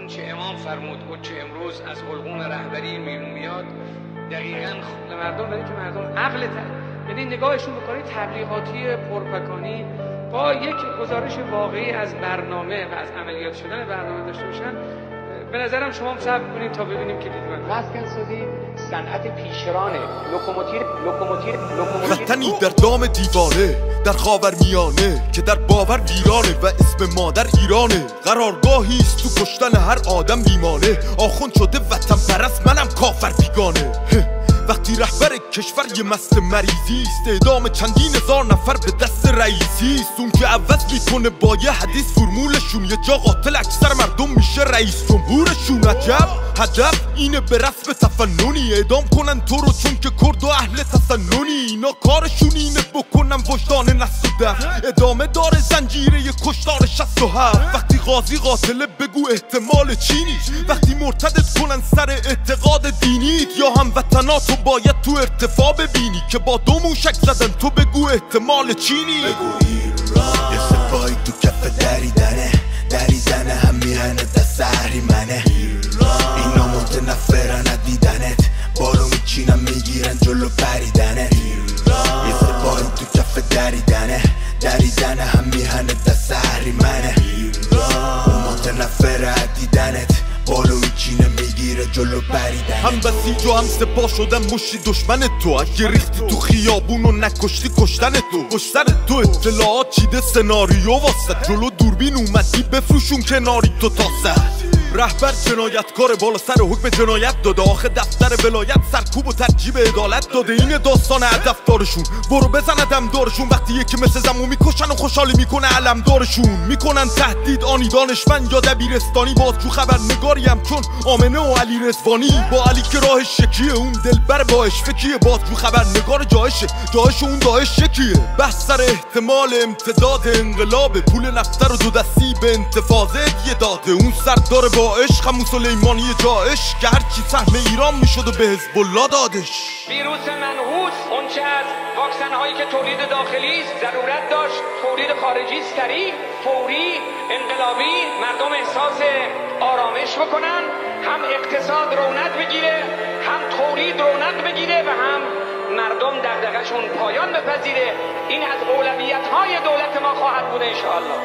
اون چه امام فرمود اون چه امروز از حلقوم رهبری بیرون میاد دقیقاً به مردم بده که مردم عقل یعنی نگاهشون به کارهای تبلیغاتی پرپکانی با یک گزارش واقعی از برنامه و از عملیات شدن برنامه داشته باشن. به نظرم شما هم صبر کنید تا ببینیم که دیدمان مسکن‌سازی صنعت پیشرانه لوکوموتیو وطنی در دام دیوانه در خاورمیانه که در باور ویرانه و اسم مادر ایرانه. قرارگاهی است تو کشتن هر آدم بیمانه. آخوند شده وطن پرست منم کافر بیگانه. وقتی رهبر کشور یه مست مریضی است اعدام چندین هزار نفر به دست رئیسی است. اون که عوض میکنه با یه حدیث فرمولشون یه جا قاتل اکثر مردم میشه رئیس جمهورشون. عجب هدف اینه به رسم تفننی اعدام کنن تو رو چون که کرد و اهل تسننی. اینا کارشون اینه بکنن وجدان نسل و دف. ادامه داره زنجیره کشتار 67. وقتی قاضی قاتله بگو احتمال چینی. وقتی مرتدت کنن سر اعتقاد دینیت یا هموطناتو باید تو ارتفاع ببینی که با دو موشک زدن تو بگو احتمال چینی. بگو ایران یه سپاهی تو کف دریدنه هم میهنه دست اهریمنه. اینا متنفرن از دیدنت بالو میچینن میگیرن جلو پریدنه. یه سپاهی تو کف دریدنه هم میهنه دست اهریمنه. اون متنفر از دیدنت بالو میچینه میگیره جلو پریدنه. هم بسیج و هم سپاه شدن مشتی دشمن تو. اگه ریختی تو خیابون و نکشتی کشتن تو. کشتن تو اطلاعات چیده سناریو واسه جلو دوربین اومدی بفروشون کناری تو تا سر. رهبر جنایتکار بالا سر حکم جنایت داده. آخه دفتر ولایت سرکوب و ترجیب عدالت داده. این داستان هدفدارشون برو بزن دمدارشون. وقتی یکی مثل زمو میکشن و خوشحالی میکنه علمدارشون. میکنن تهدید آنی دانشمند یا دبیرستانی. بازجو خبرنگاری هم چون آمنه و علی رضوانی. با علی که راهش شکیه اون دلبر باش فکیه. بازجو خبرنگار جایش اون داعش شکیه. بحث سر احتمال امتداد انقلاب. پول نفته رو دو دستی به انتفاضه یه داده. اون سردار با عشق همون سلیمانی جایش که هرچی سهم ایران میشد و به حزب الله دادش. ویروس منحوس اونچه از واکسن هایی که تولید داخلی است ضرورت داشت تولید خارجی سریع فوری انقلابی مردم احساس آرامش بکنن. هم اقتصاد رونق بگیره هم تولید رونق بگیره و هم مردم دغدغه‌شون پایان بپذیره. این از اولویت های دولت ما خواهد بود انشاءالله.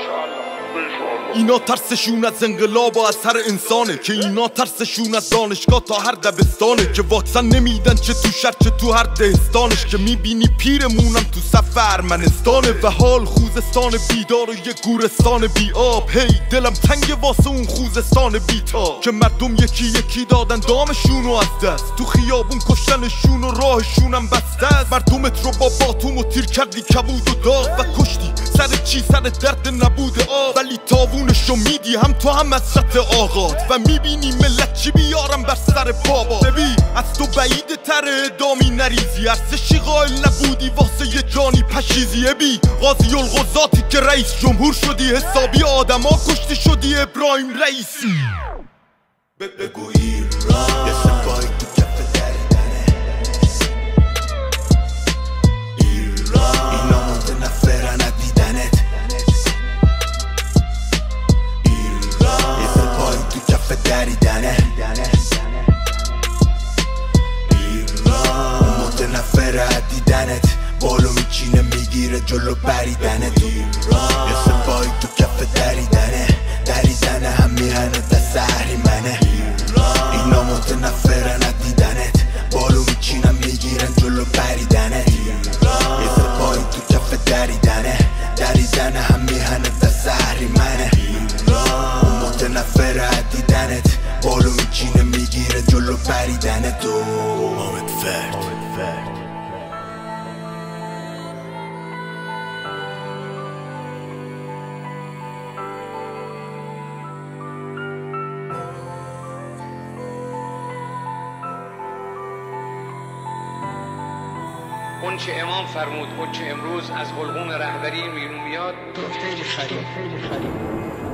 اینا ترسشون از انقلاب و از هر انسانه. که اینا ترسشون از دانشگاه تا هر دبستانه. که واکسن نمیدن چه تو شهر چه تو هر دهستانش. که میبینی پیرمونم تو صف ارمنستانه. و حال خوزستان بیدار و یه گورستان بی آب. هی دلم تنگ واسه اون خوزستان بی‌تاب. که مردم یکی یکی دادن دامشونو از دست. تو خیابون کشتنشون و راهشونم بسته است. مردمت رو با باتوم و تیر کردی کبود و داغ و کشتی. سر چی؟ سر درد نبود آب. ولی تاوونشو میدی هم تو هم از سطح آغاز. و میبینی ملت چی بیارم بر سر بابا. ببین از تو بعید تر ادامی نریزی. ارزشی قائل نبودی واسه یه جانی پشیزی. بی قاضی القضاتی که رئیس جمهور شدی. حسابی آدما کشتی شدی ابراهیم رئیسی. بگو ایران یه سپاهی تو کف دریدنه. ایران اینا متنفرن از دیدنت. ایران یه سپاهی تو کف دریدنه. ایران متنفر از دیدنت بالو میچینه میگیره جلو پریدنت. ایران یه سپاهی تو کف دریدنه هم میهنه دست اهریمنه. اینا متنفرن از دیدنت بالو میچینن میگیرن جلو پریدنت. یه سپاهی تو کف دریدنه هم میهنه دست اهریمنه. اون متنفر از دیدنت بالو میچینه میگیره جلو پریدنت. حامد فرد اون چه امام فرمود اون چه امروز از حلقوم رهبری بیرون میاد. خیلی خرید